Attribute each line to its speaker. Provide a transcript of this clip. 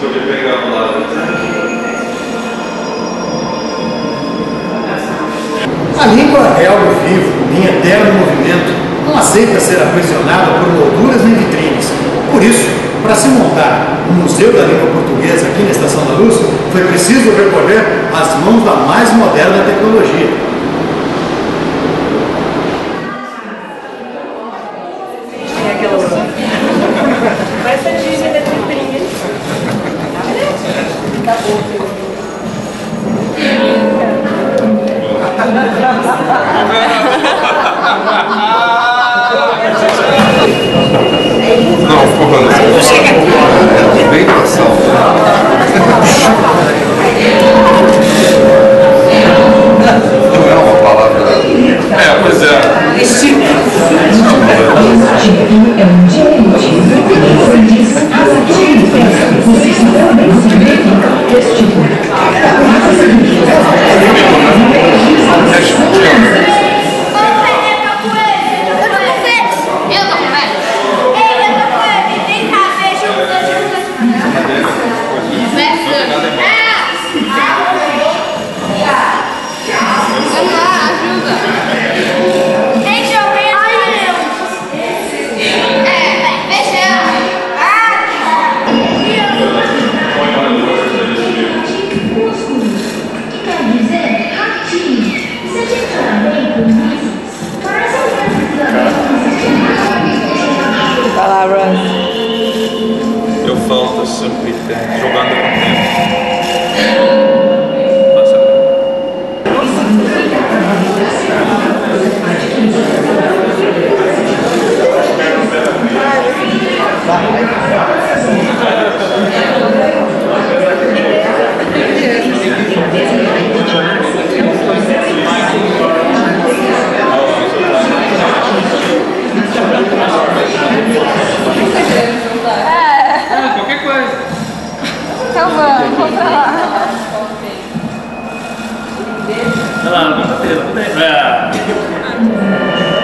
Speaker 1: A língua é algo vivo, em eterno movimento, não aceita ser aprisionada por molduras nem vitrines. Por isso, para se montar um Museu da Língua Portuguesa aqui na Estação da Luz, foi preciso recorrer às mãos da mais moderna tecnologia.
Speaker 2: Vai ser de letrinha.
Speaker 3: Não, porra, não chega. Bem passado. Não é uma palavra. É, pois é. Eu falta sempre jogando com tempo.
Speaker 4: Qualquer coisa.
Speaker 2: Então vamos pra lá.
Speaker 4: Vai lá, não tem.